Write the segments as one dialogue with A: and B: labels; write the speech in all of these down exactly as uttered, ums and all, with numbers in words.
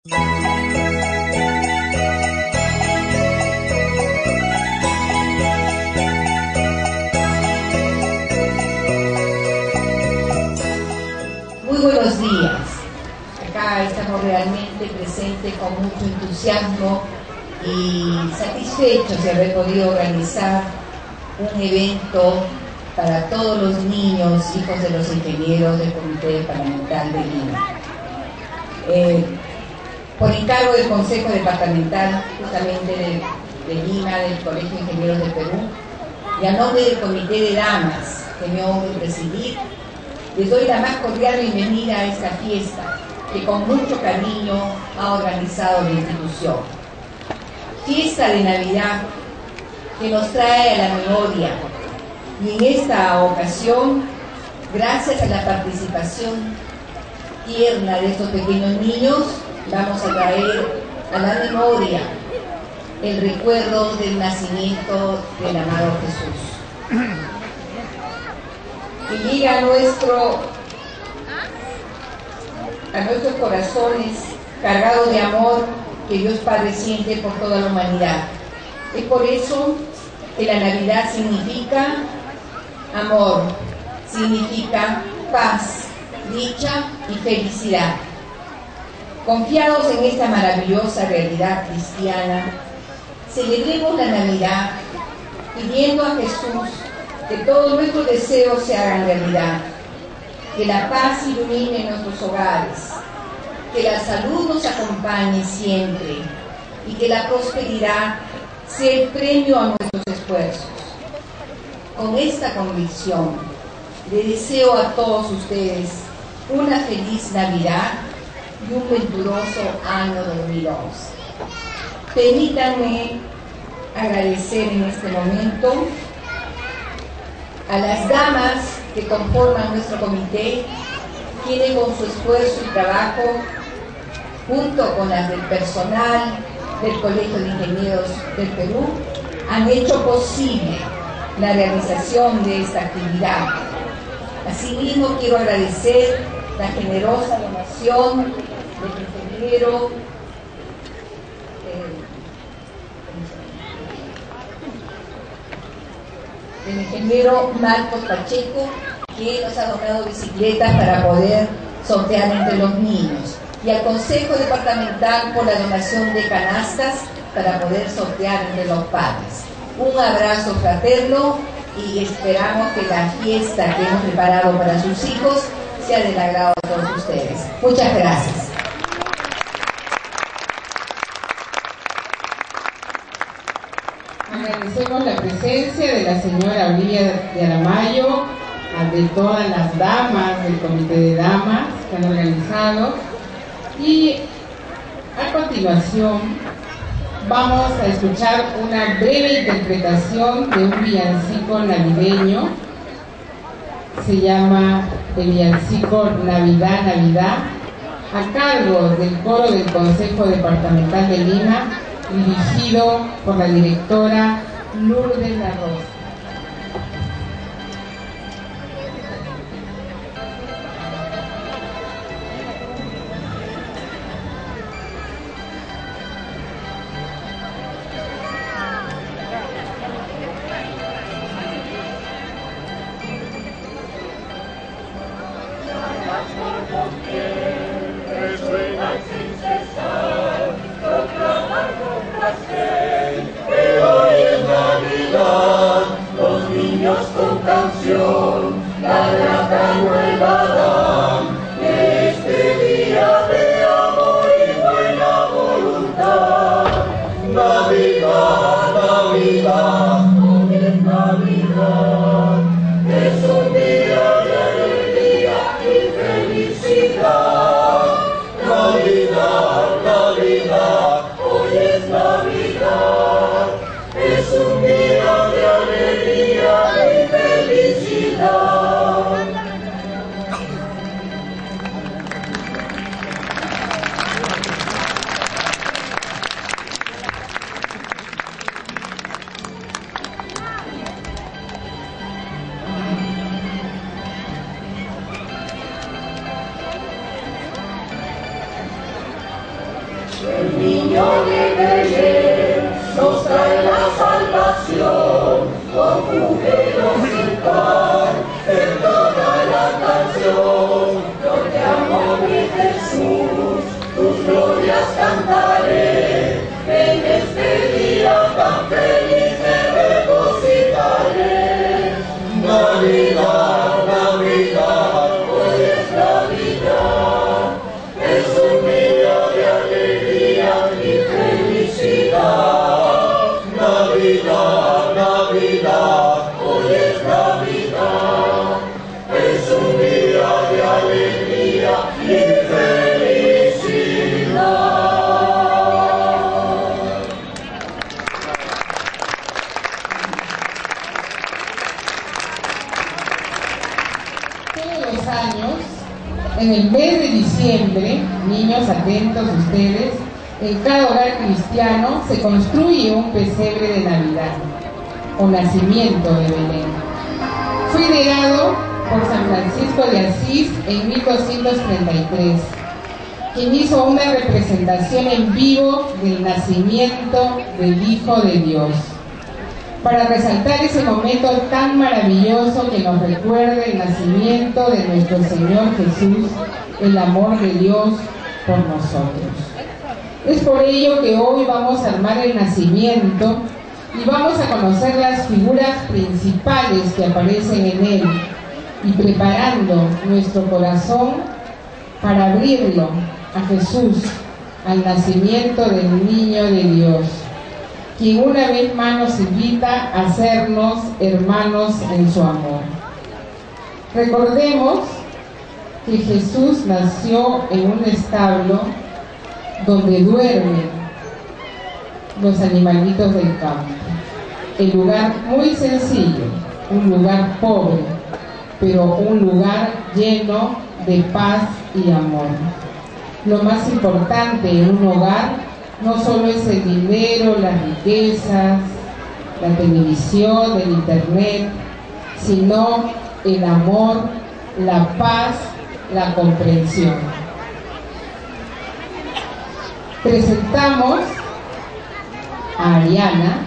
A: Muy buenos días. Acá estamos realmente presentes con mucho entusiasmo y satisfechos de haber podido organizar un evento para todos los niños, hijos de los ingenieros del Comité Departamental de Lima. Eh, por encargo del Consejo Departamental, justamente de, de Lima, del Colegio de Ingenieros del Perú, y a nombre del Comité de Damas, que me honro presidir, les doy la más cordial bienvenida a esta fiesta que con mucho cariño ha organizado la institución. Fiesta de Navidad que nos trae a la memoria, y en esta ocasión, gracias a la participación tierna de estos pequeños niños, vamos a traer a la memoria el recuerdo del nacimiento del amado Jesús. Que llega a, nuestro, a nuestros corazones cargado de amor que Dios Padre siente por toda la humanidad. Es por eso que la Navidad significa amor, significa paz, dicha y felicidad. Confiados en esta maravillosa realidad cristiana, celebremos la Navidad pidiendo a Jesús que todos nuestros deseos se hagan realidad, que la paz ilumine nuestros hogares, que la salud nos acompañe siempre y que la prosperidad sea el premio a nuestros esfuerzos. Con esta convicción, le deseo a todos ustedes una feliz Navidad y un venturoso año dos mil once. Permítanme agradecer en este momento a las damas que conforman nuestro comité, quienes con su esfuerzo y trabajo, junto con las del personal del Colegio de Ingenieros del Perú, han hecho posible la realización de esta actividad. Asimismo, quiero agradecer la generosa donación del ingeniero eh, el ingeniero Marcos Pacheco, que nos ha donado bicicletas para poder sortear entre los niños, y al Consejo Departamental por la donación de canastas para poder sortear entre los padres. Un abrazo fraterno y esperamos que la fiesta que hemos preparado para sus hijos sea del agrado de todos ustedes. Muchas gracias.
B: Agradecemos la presencia de la señora Olivia de Aramayo, de todas las damas del Comité de Damas que han organizado, y a continuación vamos a escuchar una breve interpretación de un villancico navideño. Se llama el villancico Navidad, Navidad, a cargo del coro del Consejo Departamental de Lima, dirigido por la directora Lourdes La Rosa.
C: El niño de Belén nos trae la salvación, con júbilo cantar en toda la canción. Yo te amo, mi Jesús, tus glorias cantaré, en este día tan feliz me regocijaré. Navidad, Navidad, hoy es Navidad, es un día de alegría y felicidad. Navidad, Navidad, hoy es Navidad, es un día de alegría y felicidad.
B: Todos los años, en el mes de diciembre, niños atentos ustedes, en cada hogar cristiano se construye un pesebre de Navidad o nacimiento de Belén. Fue ideado por San Francisco de Asís en mil doscientos treinta y tres, quien hizo una representación en vivo del nacimiento del Hijo de Dios, para resaltar ese momento tan maravilloso que nos recuerda el nacimiento de nuestro Señor Jesús, el amor de Dios por nosotros. Es por ello que hoy vamos a armar el nacimiento y vamos a conocer las figuras principales que aparecen en él y preparando nuestro corazón para abrirlo a Jesús, al nacimiento del niño de Dios, quien una vez más nos invita a hacernos hermanos en su amor. Recordemos que Jesús nació en un establo donde duermen los animalitos del campo. El lugar muy sencillo, un lugar pobre, pero un lugar lleno de paz y amor. Lo más importante en un hogar no solo es el dinero, las riquezas, la televisión, el internet, sino el amor, la paz, la comprensión. Presentamos a Ariana,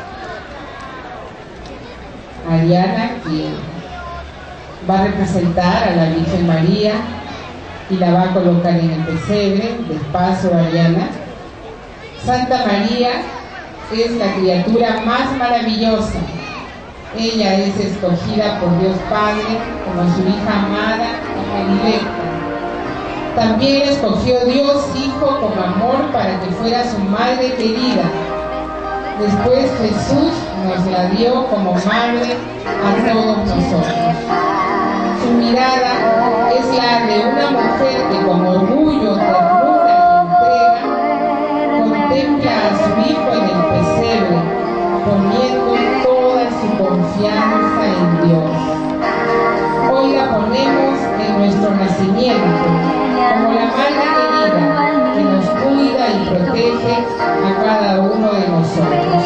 B: Ariana que va a representar a la Virgen María y la va a colocar en el pesebre. Despacio, Ariana. Santa María es la criatura más maravillosa. Ella es escogida por Dios Padre como su hija amada y predilecta. También escogió Dios Hijo con amor para que fuera su madre querida. Después Jesús nos la dio como madre a todos nosotros. Su mirada es la de una mujer que con orgullo, ternura y entrega contempla a su hijo en el pesebre, poniendo toda su confianza en Dios. Hoy la ponemos en nuestro nacimiento, como la madre querida que nos cuida y protege a cada uno de nosotros.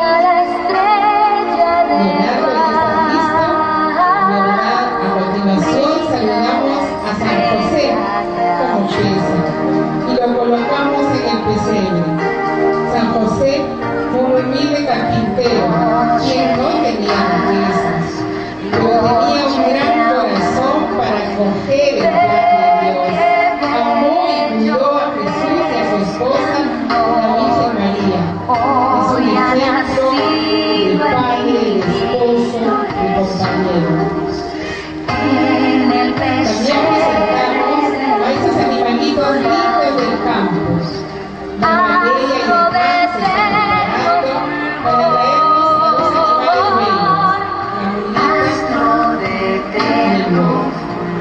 B: Leonardo ya está listo. A continuación saludamos a San José como pesa y lo colocamos en el pesebre. San José fue un humilde carpintero quien no tenía riquezas, pero tenía un gran corazón para acoger el plan de Dios. Amó y cuidó a Jesús y a su esposa, la Virgen María. Es un ejemplo de padre, de esposo, de compañero. También presentamos a esos animalitos lindos del campo. La María y el Pan se están preparando para traernos a dos animales bellos, la mulita y el lobo.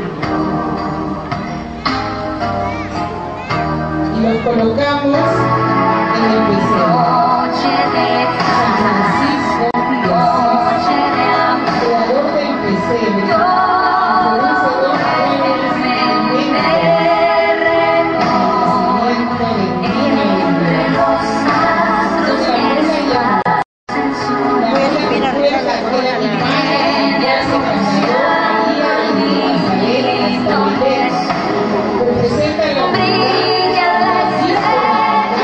B: Y los colocamos en el pesebre. San Francisco de Asís, creador del pesebre, introduce dos nuevos elementos en el nacimiento del niño de Dios. Son la mula y la La mula recuerda que la imagen de Dios se trasladó a María desde Nazaret hasta Belén. Representa la unidad, la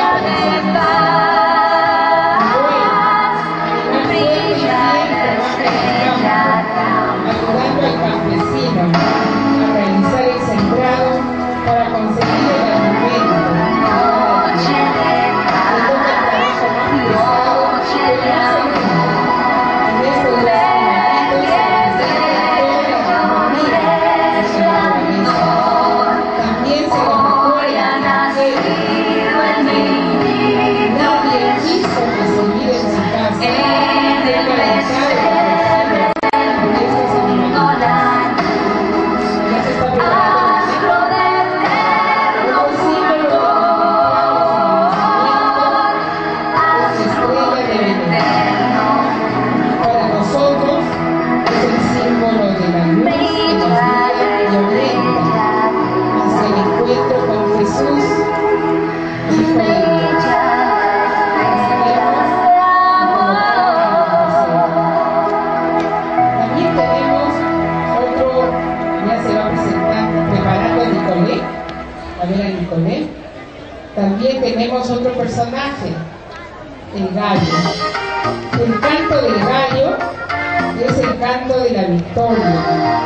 B: también tenemos otro personaje, el gallo. El canto del gallo es el canto de la victoria,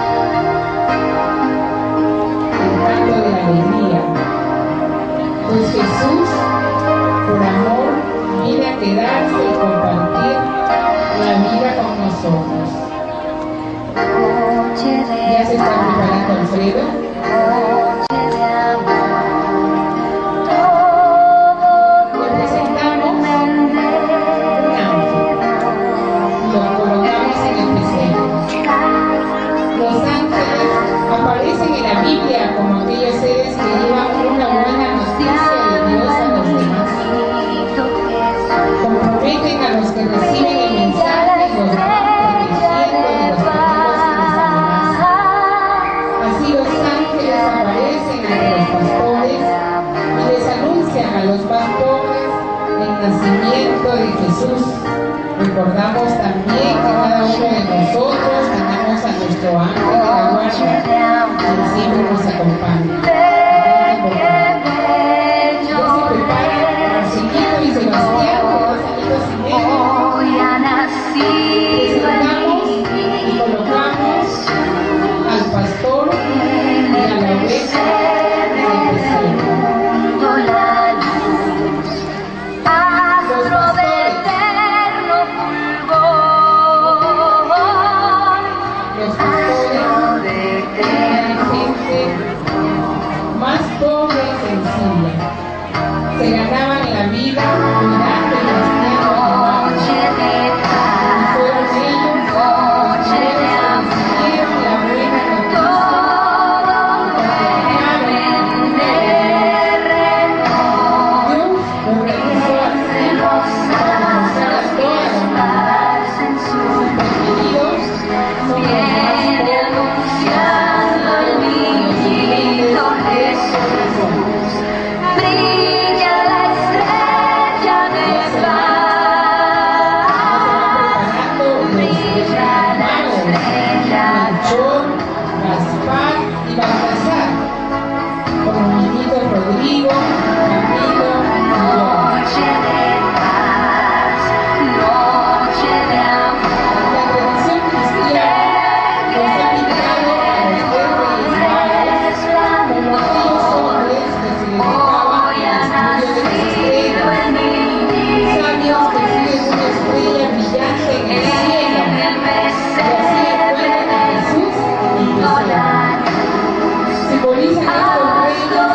B: el canto de la alegría. Pues Jesús, por amor, viene a quedarse y compartir la vida con nosotros. ¿Ya se está preparando Alfredo? Aparecen en la Biblia como aquellos seres que llevan una buena noticia de Dios a los demás. Comprometen a los que reciben el mensaje y los van protegiendo de los peligros que les amenazan. Así los ángeles aparecen entre los pastores y les anuncian a los más pobres el nacimiento de Jesús. Recordamos también que cada uno de nosotros tenemos a nuestro ángel de la guardia, que siempre nos acompaña. Ya se preparan Marcelito y Sebastián, que dos añitos y medio. Presentamos y colocamos al pastor y a la oveja en el pesebre. Más pobre y sencilla, se ganaban la vida cuidando y cristiano animales. Y fueron ellos los que recibieron la buena noticia. Dios los realizó así para mostrar a toda la humanidad. Sus preferidos son los más Rodrigo, Camilo, noche de paz, noche de amor. La tradición cristiana nos ha invitado a los reyes magos como aquellos hombres que se dedicaban al estudio de las estrellas, sabios que siguen una estrella brillante en el cielo, y así encuentran a Jesús y Jesús. Simbolizan estos reyes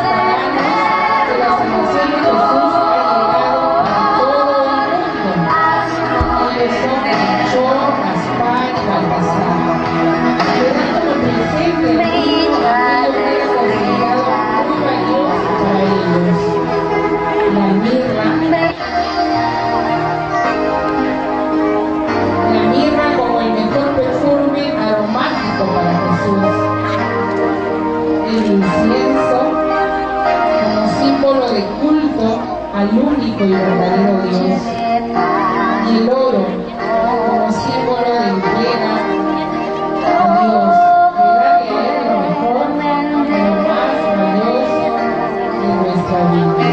B: al único y verdadero Dios, y el oro como símbolo de entrega a Dios, de darle a Él lo mejor, lo más valioso de nuestra vida.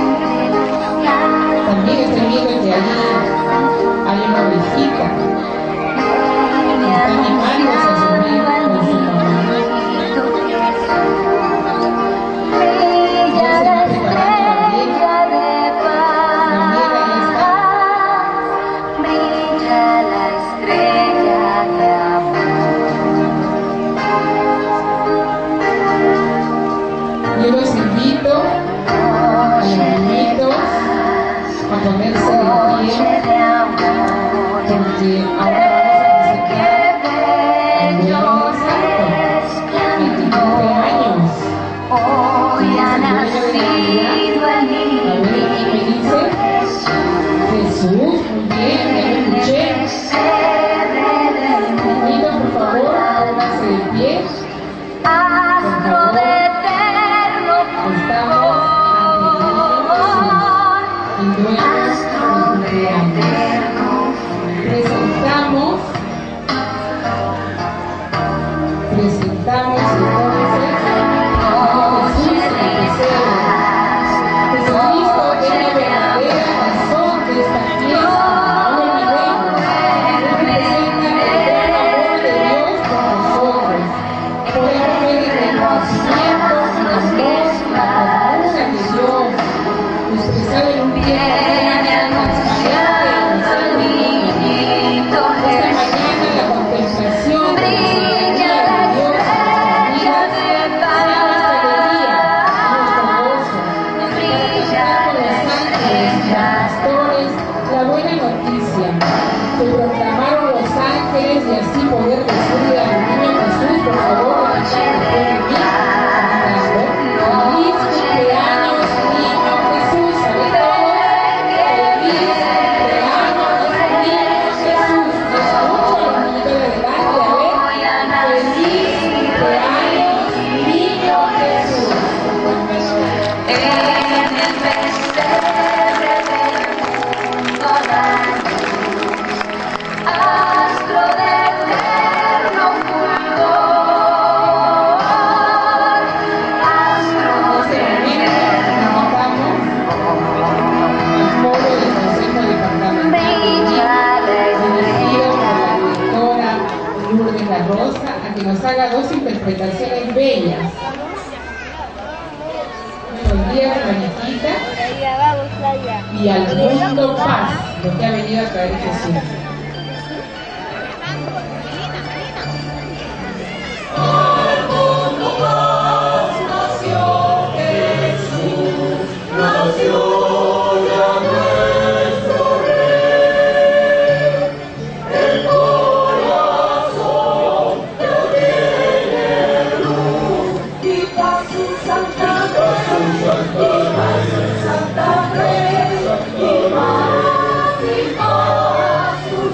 B: También estoy viendo que allí hay una ovejita que está animándose a subir con su mamá. Yo los invito a los niñitos a ponerse de pie, porque ahora vamos a presentar al bebé santo, veintinueve años. Hoy ha nacido el niño. A ver, ¿quién me dice? Jesús, muy bien, ya lo escuché. Niñitos, por favor, pónganse de pie. Por favor. Presentamos, presentamos entonces a Jesús en el pesebre. Interpretaciones bellas. Buenos días, Mariquita. Y al mundo paz, lo que ha venido a traer Jesús.
C: Al mundo paz nació Jesús, nació. Santa Fe, y más y más.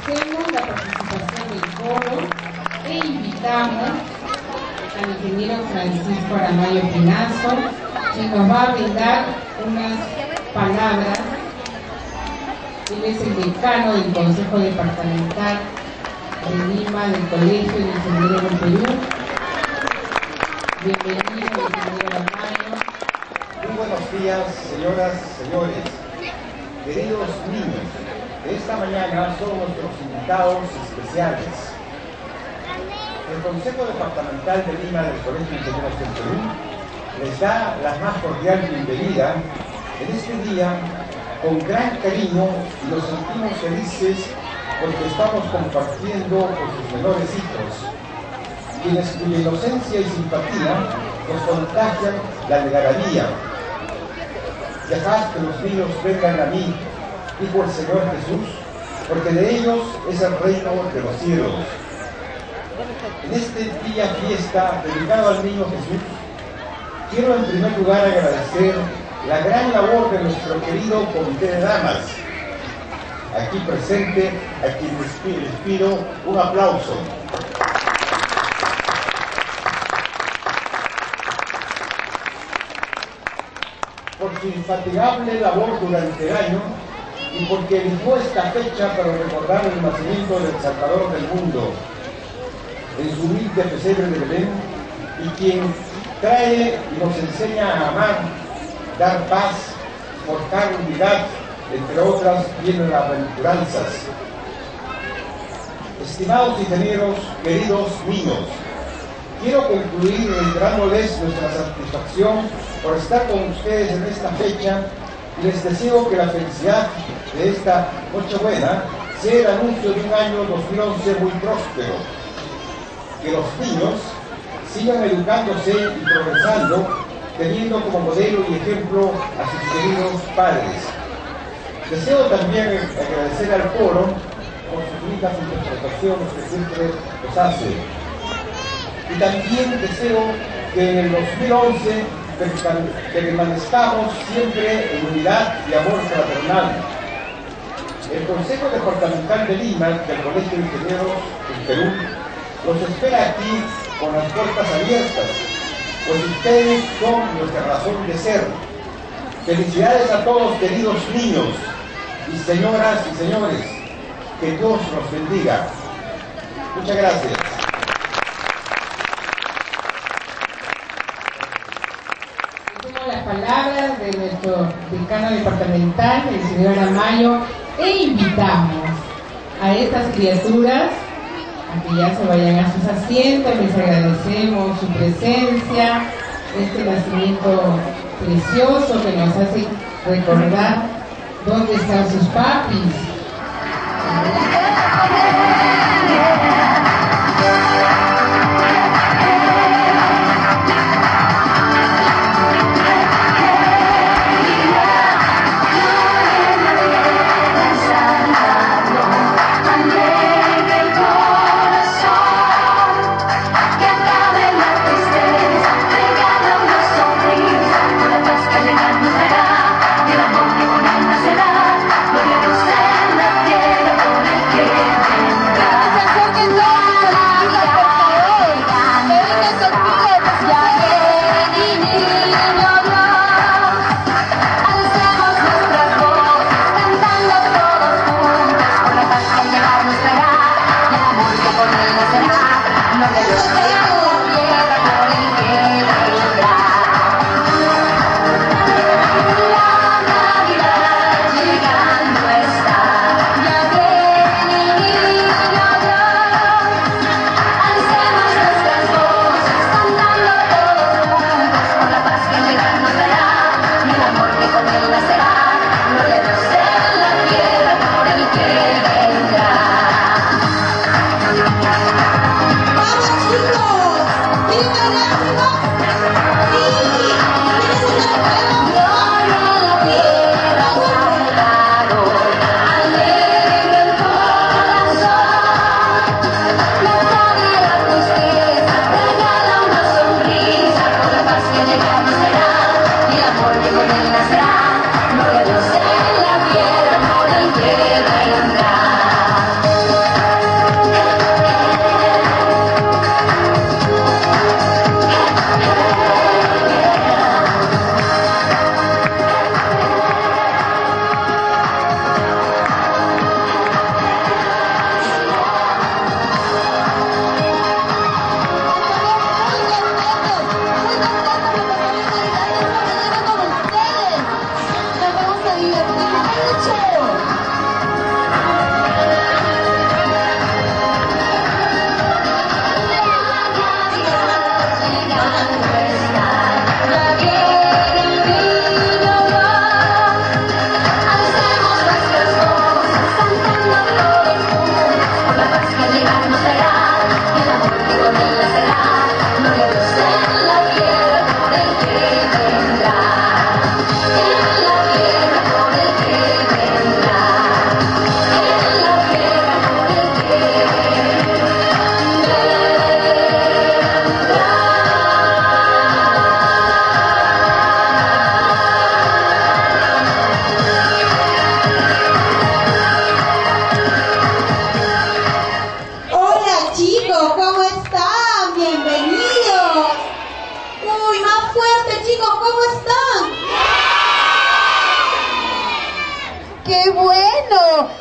B: agradecemos la participación del coro e invitamos al ingeniero Francisco Aramayo Pinazo, quien nos va a brindar unas palabras. Él es el decano del Consejo Departamental de Lima, del Colegio de Ingenieros del Perú. Bienvenido, ingeniero Aramayo.
D: Muy buenos días, señoras, señores, queridos niños. Esta mañana son nuestros invitados especiales. El Consejo Departamental de Lima del Colegio de Ingenieros del Perú les da la más cordial bienvenida en este día con gran cariño y nos sentimos felices porque estamos compartiendo con sus menores hijos, quienes cuya inocencia y simpatía nos contagian la algarabía. Dejad que los niños vengan a mí, dijo el Señor Jesús, porque de ellos es el reino de los cielos. En este día fiesta dedicado al niño Jesús, quiero en primer lugar agradecer la gran labor de nuestro querido Comité de Damas, aquí presente, a quien les pido un aplauso. Por su infatigable labor durante el año y porque eligió esta fecha para recordar el nacimiento del Salvador del mundo en su humilde pesebre de Belén, y quien trae y nos enseña a amar, dar paz, forjar unidad, entre otras bienaventuranzas. Estimados ingenieros, queridos niños, quiero concluir reiterándoles nuestra satisfacción por estar con ustedes en esta fecha y les deseo que la felicidad de esta Nochebuena sea el anuncio de un año dos mil once muy próspero. Que los niños sigan educándose y progresando, teniendo como modelo y ejemplo a sus queridos padres. Deseo también agradecer al coro por sus ricas interpretaciones que siempre nos hace. Y también deseo que en el dos mil once permanezcamos siempre en unidad y amor fraternal. El Consejo Departamental de Lima del Colegio de Ingenieros del Perú los espera aquí con las puertas abiertas, pues ustedes son nuestra razón de ser. Felicidades a todos, queridos niños y señoras y señores. Que Dios los bendiga. Muchas gracias.
B: Tenemos las palabras de nuestro decano departamental, el señor Aramayo, e invitamos a estas criaturas a que ya se vayan a sus asientos. Les agradecemos su presencia, este nacimiento precioso que nos hace recordar dónde están sus papis.
C: Gloria a Dios en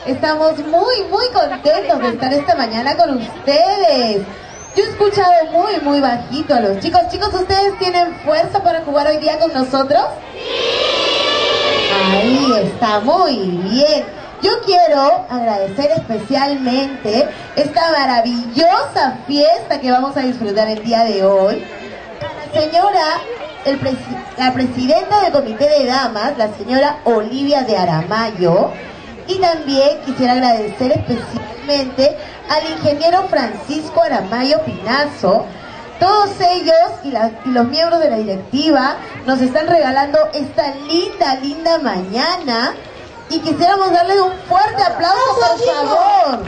E: Estamos muy, muy contentos de estar esta mañana con ustedes. Yo he escuchado muy, muy bajito a los chicos. Chicos, ¿ustedes tienen fuerza para jugar hoy día con nosotros? ¡Sí! Ahí está, muy bien. Yo quiero agradecer especialmente esta maravillosa fiesta que vamos a disfrutar el día de hoy. La señora, el presi la presidenta del Comité de Damas, la señora Olivia de Aramayo. Y también quisiera agradecer especialmente al ingeniero Francisco Aramayo Pinazo. Todos ellos y, la, y los miembros de la directiva nos están regalando esta linda, linda mañana. Y quisiéramos darles un fuerte aplauso, por favor.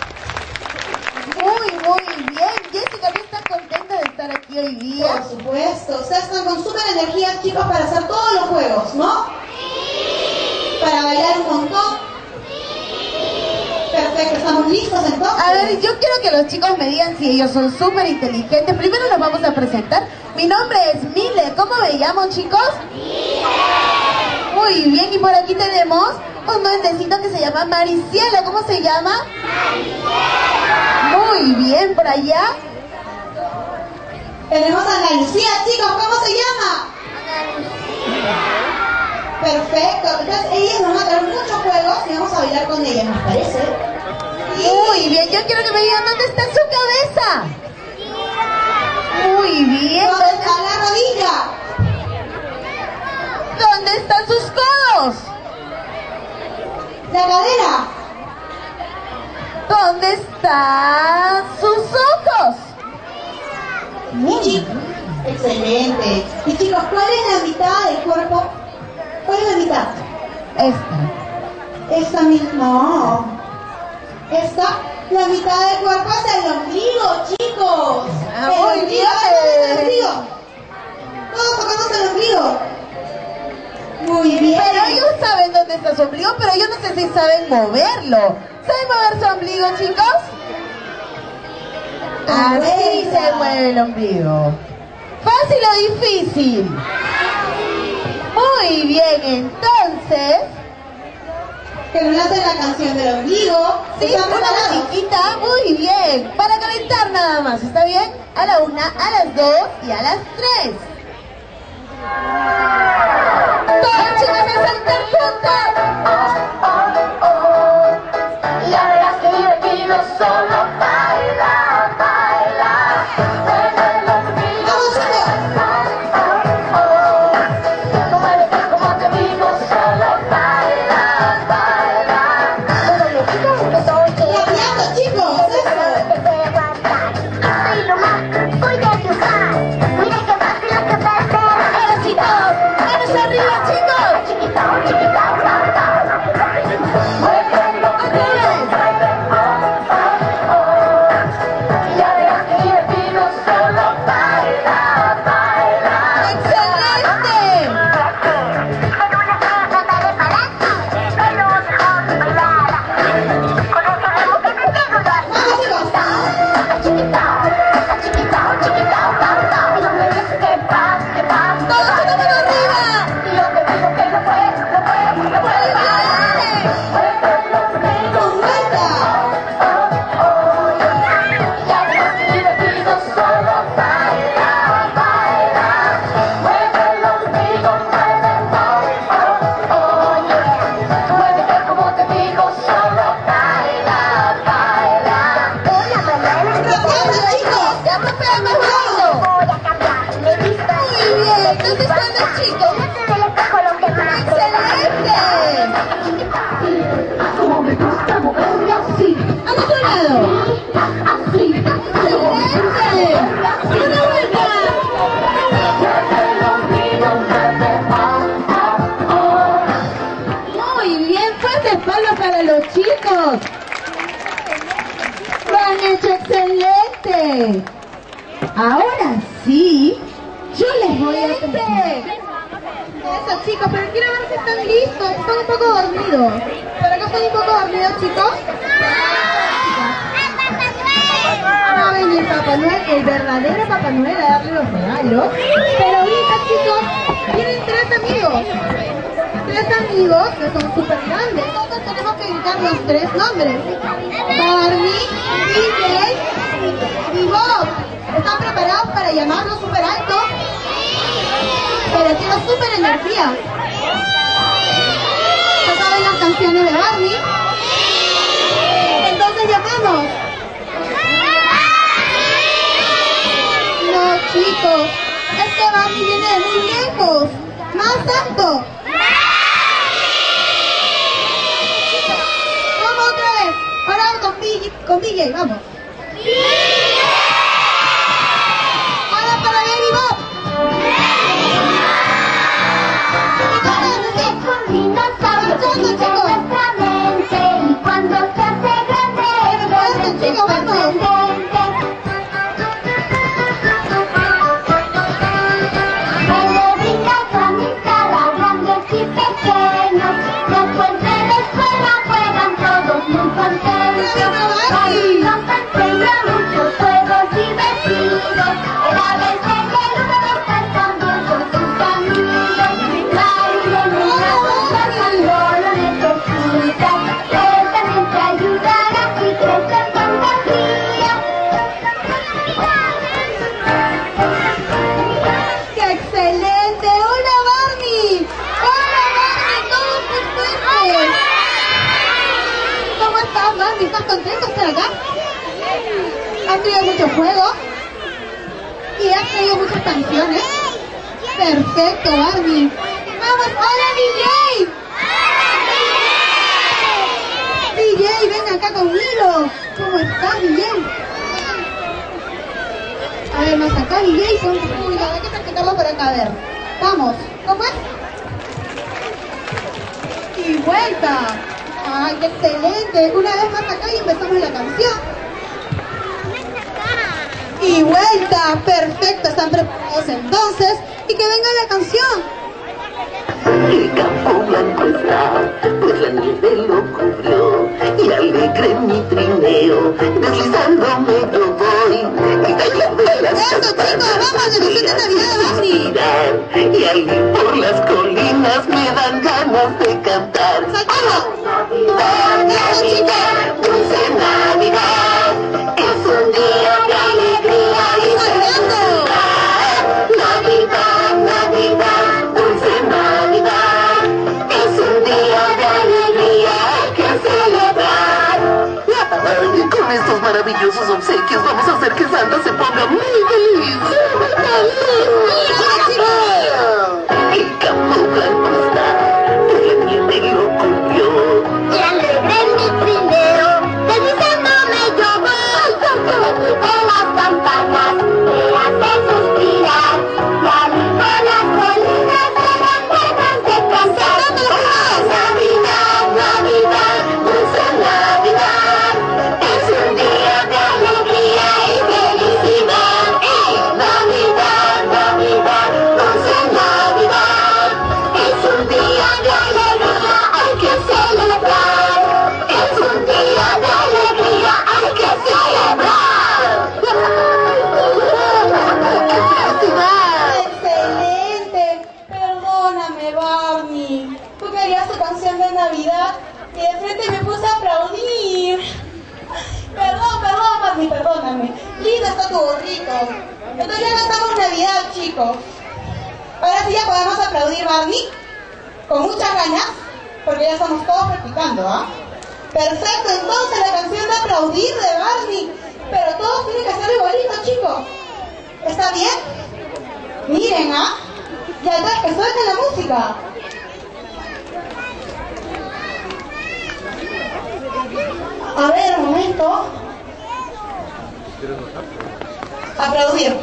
E: Muy, muy bien. Jessica, ¿tú estás contenta de estar aquí hoy día?
F: Por supuesto. Ustedes están con súper energía, chicos, para hacer todos los juegos, ¿no? Para bailar un montón. Perfecto, ¿estamos listos entonces?
E: A ver, yo quiero que los chicos me digan si ellos son súper inteligentes. Primero los vamos a presentar. Mi nombre es Mile. ¿Cómo me llamo, chicos? Mile. Muy bien, y por aquí tenemos un duendecito que se llama Mariciela. ¿Cómo se llama? Mariciela. Muy bien, por allá
F: tenemos a Ana Lucía, chicos. ¿Cómo se llama? Ana Lucía. Perfecto, entonces ellas nos van a dar muchos juegos y vamos a bailar con ellas, ¿nos parece? ¿Sí?
E: Muy bien, yo quiero que me digan dónde está su cabeza. Muy bien.
F: ¿Dónde está la rodilla?
E: ¿Dónde están sus codos?
F: La cadera.
E: ¿Dónde están sus ojos?
F: Muy bien. Excelente. Y chicos, ¿cuál es la mitad del cuerpo? ¿Cuál es la mitad?
E: Esta.
F: Esta misma. No. Esta, la mitad del cuerpo es el ombligo, chicos.
E: Ah,
F: el
E: muy
F: ombligo,
E: bien.
F: ¿dónde está el ombligo? Todos tocamos el ombligo. Muy bien.
E: Pero ellos saben dónde está su ombligo, pero yo no sé si saben moverlo. ¿Saben mover su ombligo, chicos? Así se mueve el ombligo. ¿Fácil o difícil? Muy bien, entonces.
F: Que nos lancen la canción del ombligo.
E: Sí, una musiquita, muy bien. Para calentar nada más, ¿está bien? A la una, a las dos y a las tres. Todos chicos a saltar juntos.
C: Y a verás que divertido solo baila, baila. Mueve el ombligo.
F: ¡Vamos, chicos!
C: Muévete como te digo, solo baila, baila.
F: ¡Rapeando, chicos!
E: Ahora sí todos, manos arriba, chicos. chicos. Lo han hecho excelente. Ahora sí, yo les voy a presentar.
F: Eso, chicos, pero quiero ver si están listos. Están un poco dormidos. ¿Por acá están un poco dormidos, chicos? Va a venir Papá Noel, el verdadero Papá Noel, a darle los regalos. Pero ahorita, chicos, vienen tres amigos. Tres amigos que son súper grandes. Entonces tenemos que que gritar los tres nombres. Barney, D J y Bob. ¿Están preparados para llamarlo súper alto? Pero quiero súper energía. ¿Se saben las canciones de Barney? Entonces llamamos. No, chicos. Es que Barney viene de muy lejos. Más alto. Vamos otra vez. Ahora con B J, con B J, vamos. Ahora para Baby Bob. ¿Estás contento de estar acá? ¿Has traído muchos juegos? ¿Y has traído muchas canciones? Perfecto, Barney. ¡Vamos! ¡Hola, D J! D J, ven acá conmigo. ¿Cómo estás, D J? A ver, más acá, D J. Uy, hay que practicarlo por acá, a ver. Vamos. ¿Cómo es? Y vuelta. ¡Ay, qué excelente! Una vez más acá y empezamos la canción. Y vuelta. Perfecto, están preparados entonces. Y que venga la canción.
G: El campo blanco está, pues la nieve lo cubrió. Y alegre mi trineo, deslizándome yo voy. Y callando las
F: ¡Eso, chicos! ¡Vamos! ¡Disfruten Navidad, Barney!
G: Y allí por las colinas me dan ganas de cantar.
F: ¡Saltamos!
G: Navidad, Navidad, dulce Navidad, es un día de alegría y felicidad. Navidad, Navidad, dulce Navidad, es un día de alegría, hay que celebrar. Y con estos maravillosos obsequios vamos a hacer que Santa se ponga muy feliz. El campo blanco está, pues la nieve lo cubrió. Y alegre mi trineo, deslizándome yo voy. De las campanas me hace suspirar. Y allí por las colinas me dan ganas de cantar. Navidad, Navidad, dulce Navidad, es un día de alegría y felicidad. Navidad, Navidad, dulce Navidad, es un día de alegría, hay que celebrar. Es un día de alegría, hay que celebrar. ¡Qué felicidad!
F: ¡Excelente! Perdóname, Barney. Tú querías tu canción de Navidad y de frente me puse a aplaudir. Perdón, perdón, Barney, perdóname. Lindo está tu gorrito. Entonces ya cantamos Navidad, chicos. Ahora sí ya podemos aplaudir, Barney. Con muchas ganas, porque ya estamos todos practicando, ¿ah? Perfecto, entonces la canción de aplaudir de Barney. Pero todos tienen que hacerlo igualito, chicos. ¿Está bien? Miren, ¿ah? Y entonces que suelten la música. A ver, un momento. Aplaudir.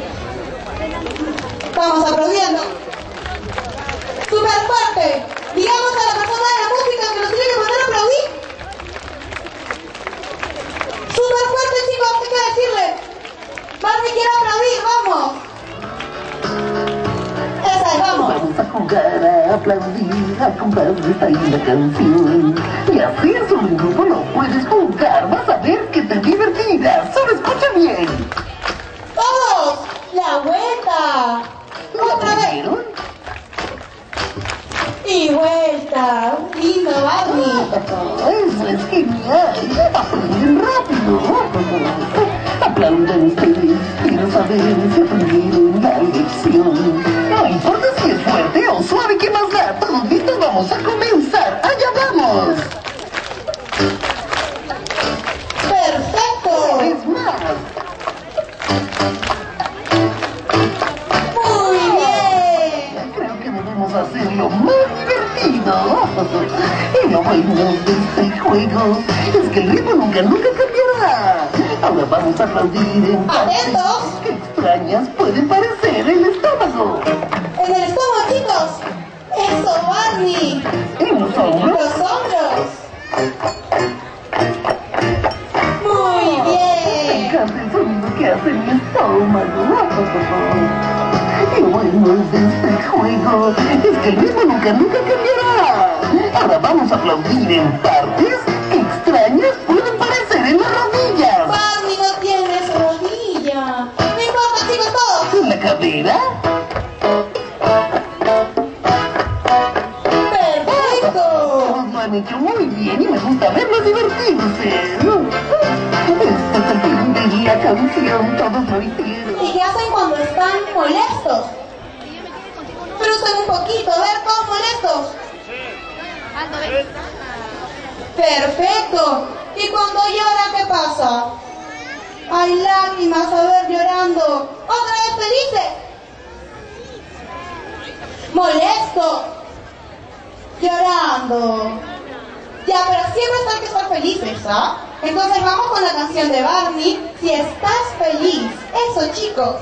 F: Vamos aplaudiendo. Súper fuerte. Digamos a la persona de la música que nos tiene que mandar a aplaudir. Súper fuerte, chicos, hay que decirle. Barney quiere aplaudir, vamos. Esa es, vamos.
G: Vamos a jugar, a aplaudir, a comprar esta linda canción. Y así es un grupo, lo puedes jugar. Vas a ver que te divertirás. Solo escucha bien.
F: ¡Todos! ¡La vuelta! ¡Otra vez!
G: ¿Vieron?
F: Y vuelta. Lindo, Barney.
G: Eso es bueno de este juego es que el ritmo nunca, nunca cambiará. Ahora vamos a aplaudir en
F: ¡Atentos!
G: que extrañas pueden parecer el estómago.
F: En el estómago, chicos. Eso, Barney.
G: En los hombros.
F: Los hombros. Muy bien.
G: Me encanta el sonido que hace mi estómago. Lo bueno de este juego es que el ritmo nunca, nunca cambiará. Ahora vamos a aplaudir en partes que extrañas pueden parecer en las rodillas.
F: Barney no tienes rodilla. No importa, chicos, todos.
G: ¿En la cadera?
F: ¡Perfecto!
G: Lo han hecho muy bien y me gusta verlos divertirse. Este es el fin de la canción, todos lo hicieron.
F: ¿Y qué hacen cuando están molestos? Frusen un poquito, a ver, todos molestos. Perfecto. ¿Y cuando llora qué pasa? Hay lágrimas, a ver, llorando. ¿Otra vez felices? Molesto. Llorando. Ya, pero siempre hay que estar felices, ¿ah? Entonces vamos con la canción de Barney, Si estás feliz. Eso, chicos.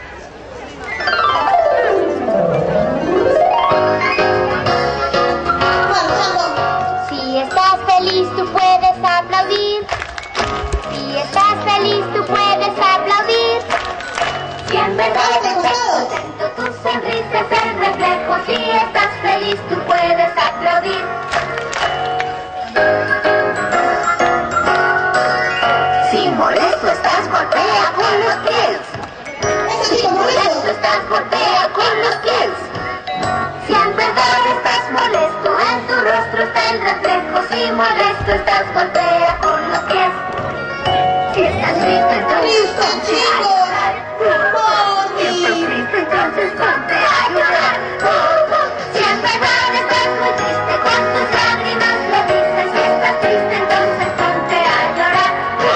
F: Marchando.
C: Si estás feliz, tú puedes aplaudir. Si estás feliz, tú puedes aplaudir. Si en verdad estás contento, tu sonrisa es el reflejo. Si estás feliz, tú puedes aplaudir. Si molesto estás, golpea con los pies.
F: Ese
C: Si
F: chico
C: molesto
F: molesto.
C: estás, golpea con los pies. Si en verdad estás molesto, en tu rostro está el reflejo. Si molesto estás, golpea con los pies. Si estás triste, entonces
F: Listo,
C: ponte a
F: chicos.
C: llorar. Si estás
F: Barney.
C: triste, entonces ponte a llorar. Si en verdad estás muy triste, con tus lágrimas lo dices. Si estás triste, entonces ponte a llorar.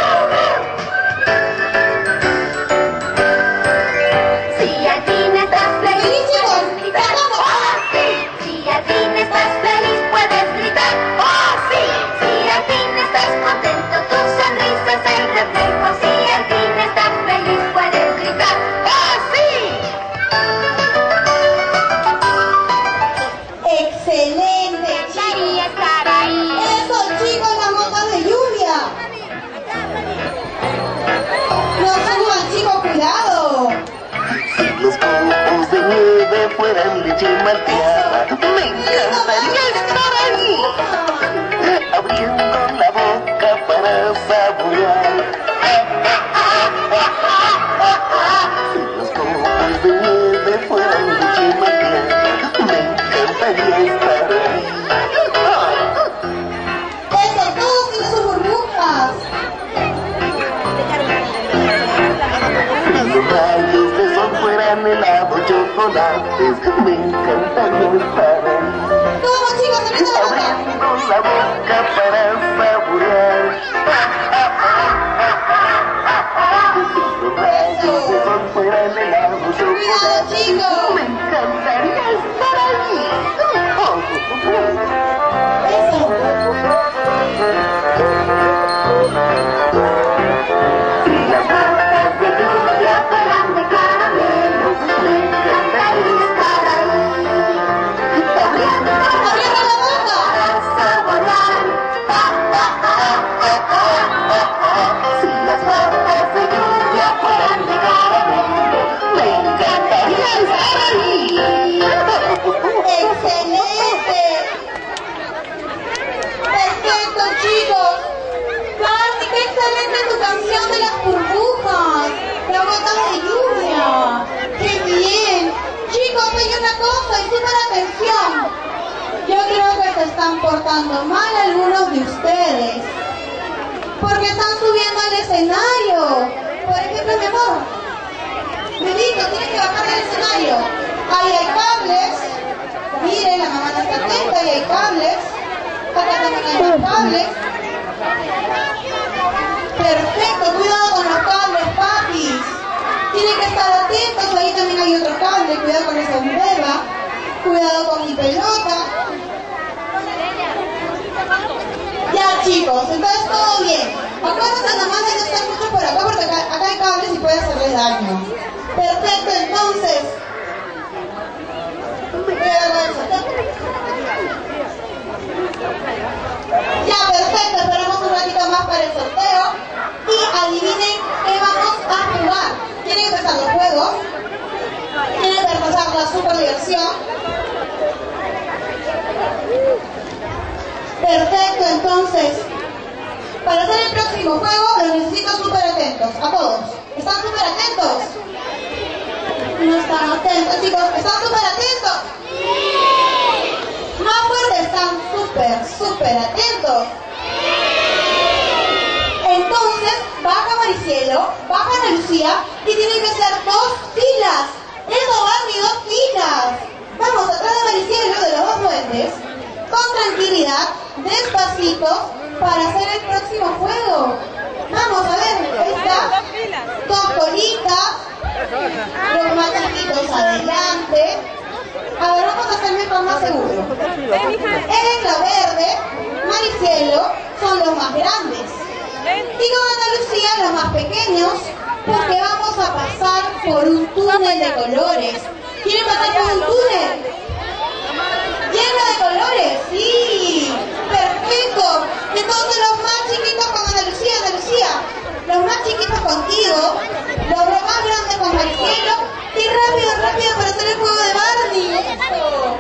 C: Si al fin estás feliz, puedes gritar. ¡Oh, sí! Si al fin estás feliz, puedes gritar. ¡Oh, sí! Si al fin estás contento, tu sonrisa es el reflejo. Si al fin estás feliz, puedes gritar. ¡Oh, sí!
F: Excelente,
C: Quería
F: chicos.
C: estar ahí.
F: Eso, chicos, las gotas de lluvia. No suban, chicos, cuidado.
G: Si los copos de nieve fueran leche malteada, me encantaría estar ahí, abriendo la boca para saborear. Si los copos de nieve fueran leche malteada, me encantaría estar ahí.
F: Eso, todos tienen sus burbujas.
G: Si los rayos de sol fueran helados chocolates, me encantaría estar ahí,
F: Todos, chicos, abriendo la boca.
G: abriendo la boca para saborear. Si los rayos de sol fueran helados
F: Cuidado,
G: chocolates,
F: chicos.
G: me encantaría estar ahí.
F: Eso.
G: Si las gotas de lluvia fueran de caramelo, me encantaría estar ahí, abriendo
F: Abriendo la boca.
G: para saborear. Si las gotas de lluvia fueran de caramelo, me encantaría estar ahí.
F: Excelente. Perfecto, chicos. Barney, qué excelente tu canción de las burbujas. Las gotas de lluvia. Qué bien. Chicos, hay una cosa y pongan atención. Yo creo que se están portando mal algunos de ustedes. Porque están subiendo al escenario. Por ejemplo, mi amor. Bebito, tienes que bajar del escenario. Ahí hay cables. Miren, la mamá no está atenta, ahí hay cables. Acá también hay más cables. Perfecto, cuidado con los cables, papis. Tienen que estar atentos, ahí también hay otro cable. Cuidado con esa beba. Cuidado con mi pelota. chicos, entonces todo bien. Acuérdense nomás de no estar mucho por acá porque acá, acá hay cables y puede hacerles daño. Perfecto, entonces. Ya, perfecto, esperamos un ratito más para el sorteo. Y adivinen qué vamos a jugar. ¿Quieren empezar los juegos? ¿Quieren empezar la super diversión? Perfecto, entonces, para hacer el próximo juego los necesito súper atentos, a todos. ¿Están súper atentos? No están atentos, chicos, ¿están súper atentos? Más fuerte, están súper, súper atentos. Entonces, baja Maricielo, baja Ana Lucía y tienen que hacer dos filas. Eso, Barney, dos filas. Vamos, atrás de Maricielo, de los dos duendes, con tranquilidad, despacito, para hacer el próximo juego. Vamos a ver, ahí está. Dos colitas, los más chiquitos adelante. A ver, vamos a hacer mejor, más seguro. En la verde, Maricielo, son los más grandes. Y con Ana Lucía, los más pequeños, porque vamos a pasar por un túnel de colores. ¿Quieren pasar por un túnel? Lleno de colores, sí, perfecto. Entonces los más chiquitos con Ana Lucía, Ana Lucía, los más chiquitos contigo, los más grandes con Maricielo, y rápido, rápido para hacer el juego de Barney. Eso.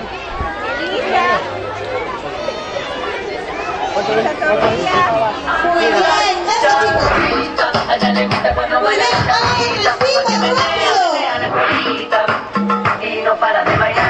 F: Muy bien, eso chicos. Muy bien, vamos entre sí, rápido.
H: Y no para de bailar.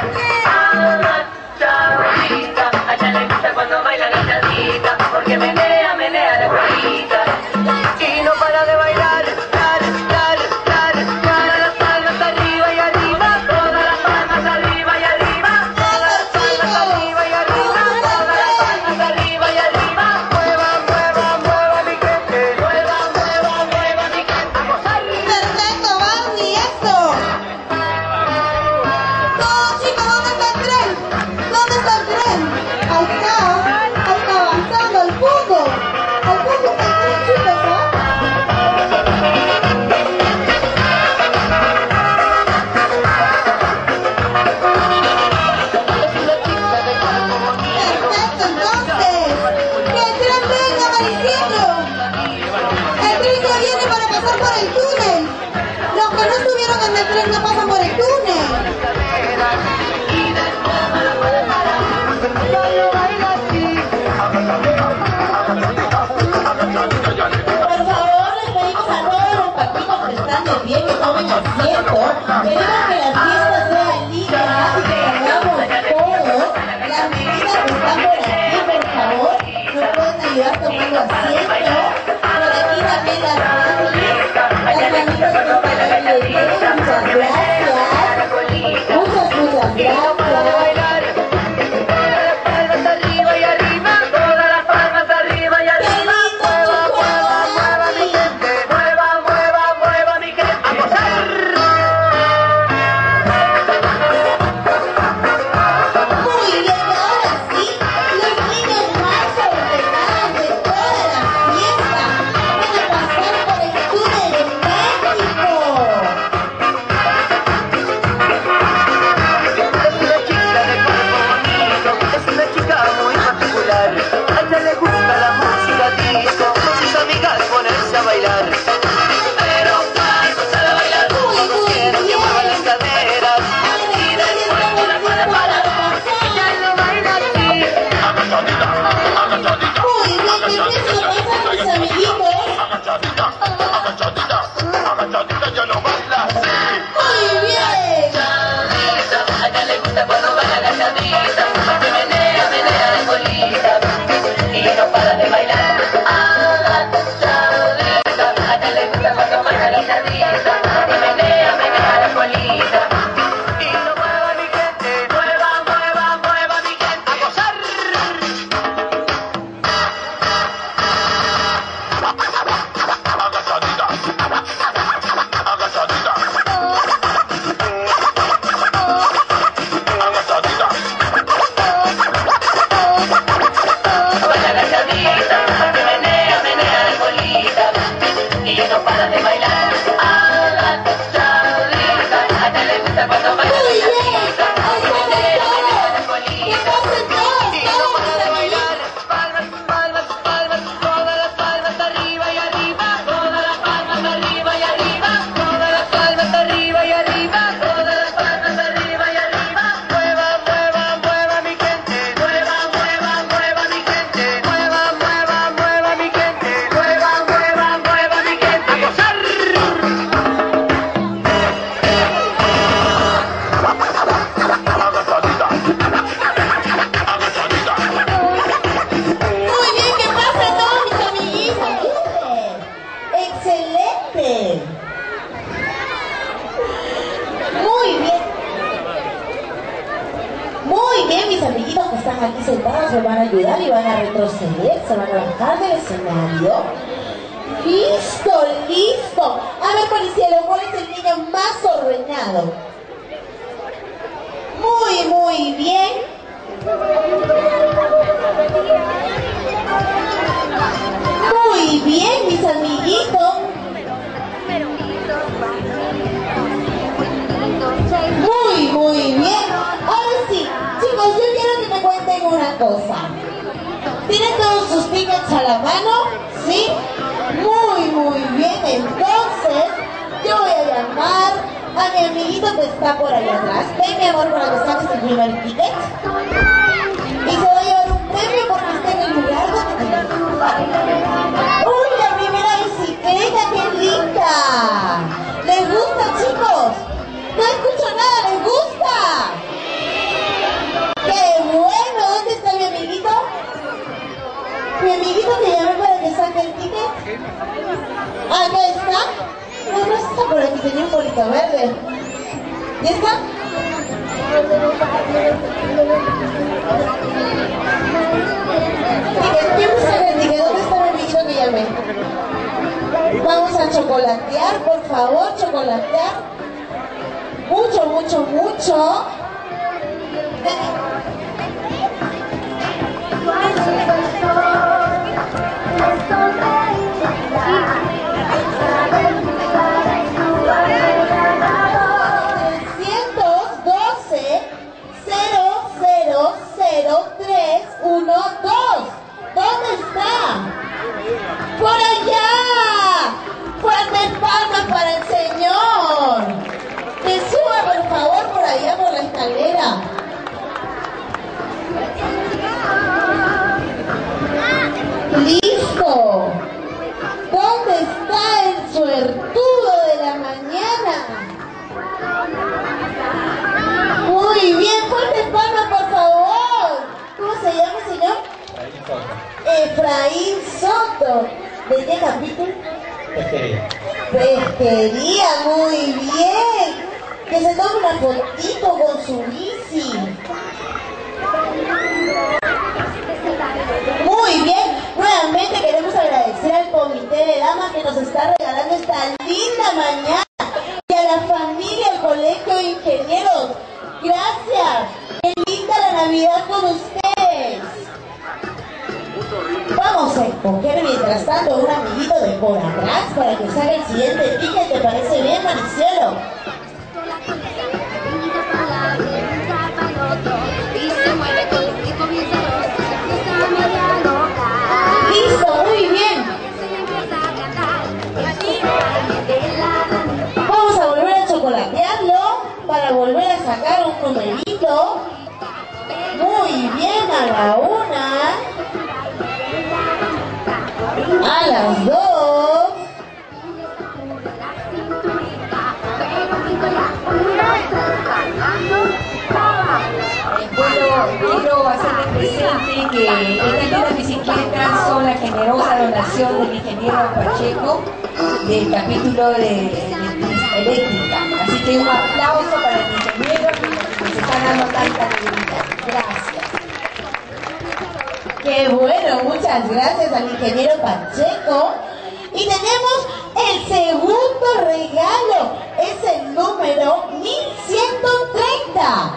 H: A ella le gusta cuando baila la chatita, porque menea, menea la colita. Y no para de bailar, dar, dar, dar, para las palmas arriba y arriba, todas las palmas arriba y arriba, todas las palmas arriba y arriba, todas las palmas arriba y arriba. Mueva, mueva, mueva mi gente, mueva, mueva, mueva mi gente.
F: Perfecto, Barney, eso. Todos chicos, ¿dónde está el tren? ¿Dónde está el tren? Ahí está, ahí está avanzando al fondo. Al fondo está el tren, chicos, ¿ah? Perfecto, entonces. Que el tren venga, Maricielo. El tren que viene para pasar por el túnel. Los que no estuvieron en el tren no pasan por el túnel. Por favor, les pedimos a todos los papitos que están de pie que tomen asiento. Queremos que la fiesta sea linda y que hagamos todos. Las niñitas que están por aquí, por favor, nos pueden ayudar tomando asiento. Por aquí también las mamis, las mamitas que están aquí de pie. Muchas gracias. Muchas, muchas gracias.
E: ¡Excelente! Muy bien. Muy bien, mis amiguitos que están aquí sentados me van a ayudar y van a retroceder, se van a bajar del escenario. ¡Listo, listo! A ver, Policielo, ¿cuál es el niño más ordenado? Muy, muy bien. Muy bien, mis amiguitos. Muy, muy bien. Ahora sí, chicos, yo quiero que me cuenten una cosa. ¿Tienen todos sus tickets a la mano? ¿Sí? Muy, muy bien. Entonces, yo voy a llamar a mi amiguito que está por allá atrás. Ven, mi amor, para que saques el primer ticket. Y se va a llevar un premio porque está en el lugar donde tiene que jugar. ¡Uy, la primera bicicleta! ¡Qué linda! ¿Les gusta, chicos? No escucho nada, ¿les gusta? ¡Qué bueno! ¿Dónde está mi amiguito? Mi amiguito que llamé para que saque el ticket. ¿Acá está? No, no está por aquí, tenía un bolito verde. ¿Ya está? ¿Quién me saca el ticket? ¿Dónde está mi amiguito que llamé? Vamos a chocolatear, por favor, chocolatear. Mucho, mucho, mucho. trescientos doce cero cero cero tres uno dos. ¿Dónde está? ¡Por allá! ¡Fuertes palmas para el Señor! ¡Que suba, por favor, por allá, por la escalera! ¡Listo! ¿Dónde está el suertudo de la mañana? Muy bien, fuertes palmas, por favor. ¿Cómo se llama, señor? Efraín Soto. ¿De qué capítulo?
I: Pesquería.
E: Pesquería, muy bien. Que se tome una fotito con su bici. Muy bien. Nuevamente queremos agradecer al Comité de Damas que nos está regalando esta linda mañana. Y a la familia del Colegio de Ingenieros. Gracias. Qué linda la Navidad con ustedes. Vamos a escoger mientras tanto un amiguito de por atrás para que salga el siguiente ticket. ¿Te parece bien, Maricielo? Listo, muy bien. Vamos a volver a chocolatearlo para volver a sacar un numerito. Muy bien, a la una. A las dos.
A: Quiero, quiero hacerles presente que estas lindas bicicletas son la generosa donación del ingeniero Pacheco del capítulo de, de, de eléctrica. Así que un aplauso para el ingeniero que nos está dando tanta alegría. Gracias.
E: Qué bueno, muchas gracias al ingeniero Pacheco. Y tenemos el segundo regalo. Es el número mil ciento treinta.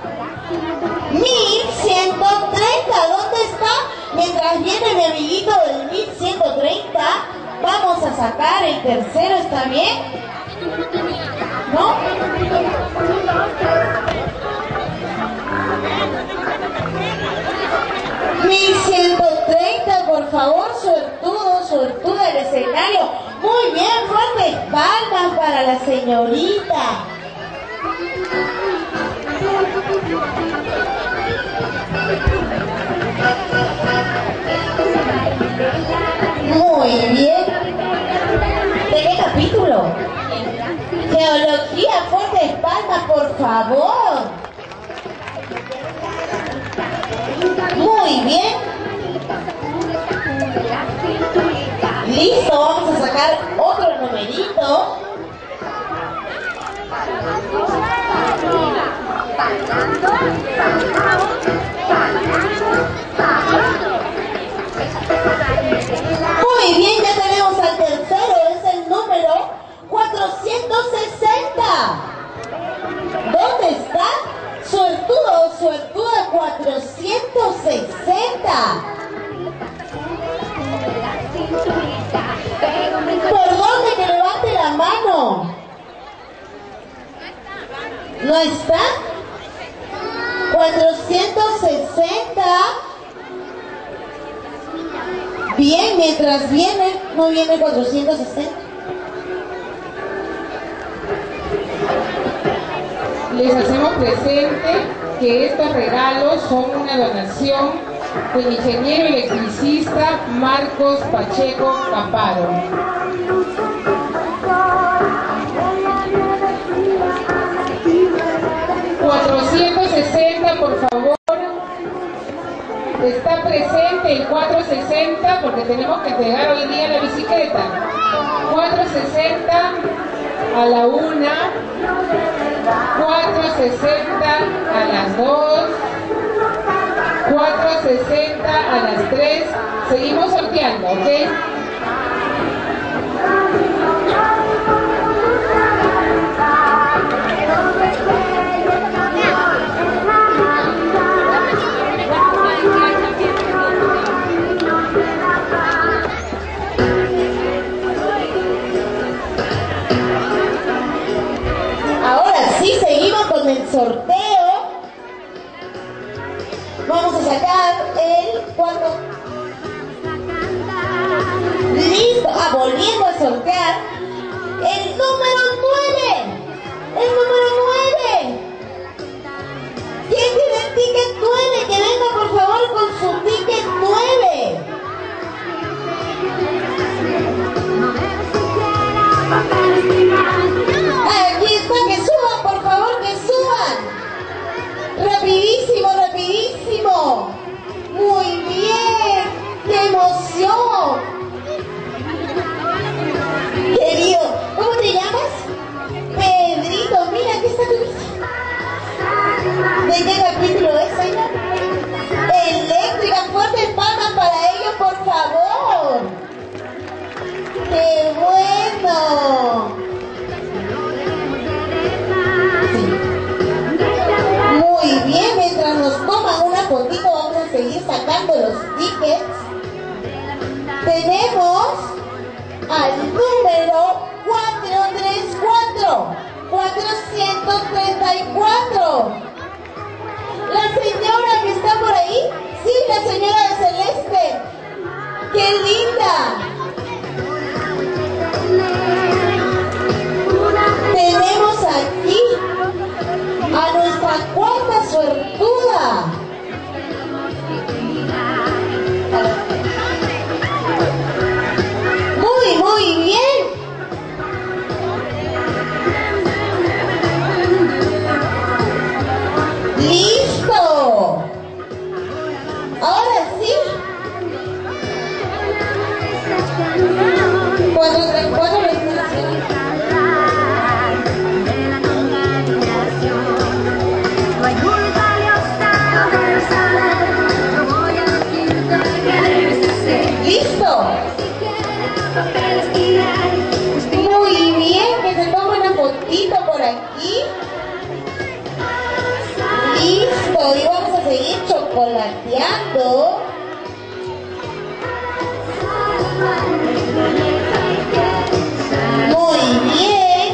E: mil ciento treinta, ¿dónde está? Mientras viene mi amiguito del mil ciento treinta, vamos a sacar el tercero, ¿está bien? ¿No? mil ciento treinta, por favor, suertudo, suertuda del escenario. Muy bien, fuertes palmas para la señorita. Muy bien. ¿De qué capítulo? Geología, fuertes palmas, por favor. Muy bien. Listo, vamos a sacar otro está? cuatrocientos sesenta. Bien, mientras viene, no viene cuatrocientos sesenta.
B: Les hacemos presente que estos regalos son una donación del ingeniero electricista Marcos Pacheco Caparo. cuatrocientos sesenta, por favor. Está presente el cuatrocientos sesenta porque tenemos que entregar hoy día la bicicleta. cuatrocientos sesenta a la una, cuatrocientos sesenta a las dos, cuatrocientos sesenta a las tres. Seguimos sorteando, ¿ok?
E: El sorteo, vamos a sacar el cuatro. Listo, ah, volviendo a sortear el número nueve. El número nueve. ¿Quién tiene el ticket nueve? Que venga por favor con su ticket nueve. Aquí está, que suban, por favor, que suban. Rapidísimo, rapidísimo. Muy bien. ¡Qué emoción! Querido, ¿cómo te llamas? Pedrito, mira, aquí está tu bici. ¿De qué capítulo es, señor? Eléctrica, fuertes palmas para ellos, por favor. ¡Qué bueno! Muy bien, mientras nos toman una fotito vamos a seguir sacando los tickets. Tenemos al número cuatrocientos treinta y cuatro. cuatrocientos treinta y cuatro. La señora que está por ahí. Sí, la señora de Celeste. ¡Qué linda! Tenemos aquí a nuestra cuarta suertuda. Muy, muy bien. ¡Listo! Ahora sí. Cuatro, tres, cuatro, ¡listo! Muy bien, que se tome una fotito por aquí. ¡Listo! Y vamos a seguir chocolateando. Muy bien.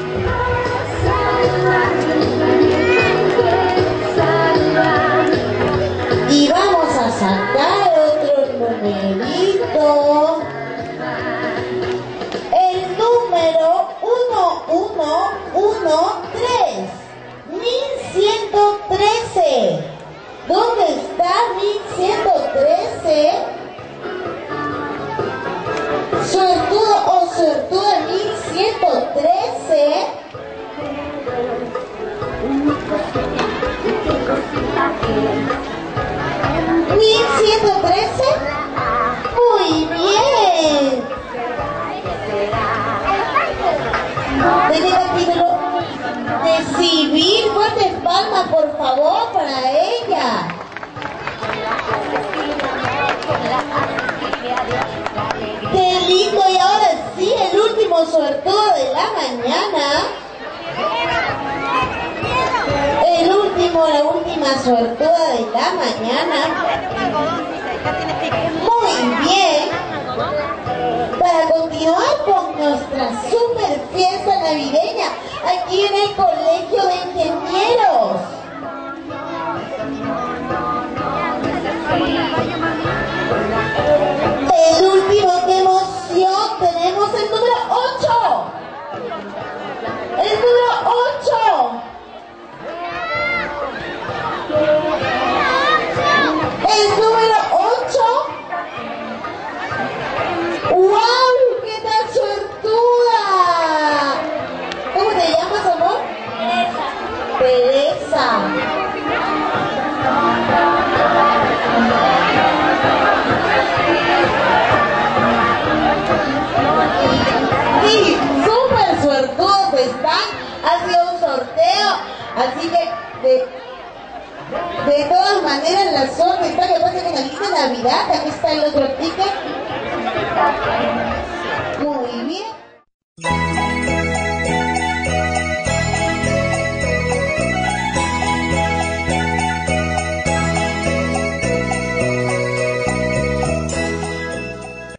E: Y vamos a sacar otro numerito. El número uno uno uno tres. mil ciento trece. ¿Dónde está mil ciento trece? Suertudo o suertuda mil ciento trece. mil ciento trece. Muy bien. ¿De qué capítulo? De civil. Fuertes palmas, por favor, para ella. Qué lindo. Y ahora sí, el último suertudo de la mañana. El último, la última suertuda de la mañana. Muy bien. para continuar con nuestra super fiesta navideña aquí en el Colegio de Ingenieros. El último, qué emoción, tenemos el número ocho. El número ocho. El número ocho. ¡Wow! ¡Qué tan suertuda! ¿Cómo te llamas, amor? Teresa. Teresa. Sí, súper suertudos están. Ha sido un sorteo. Así que de, de todas maneras la suerte está que pase con la linda Navidad. Aquí está el otro ticket.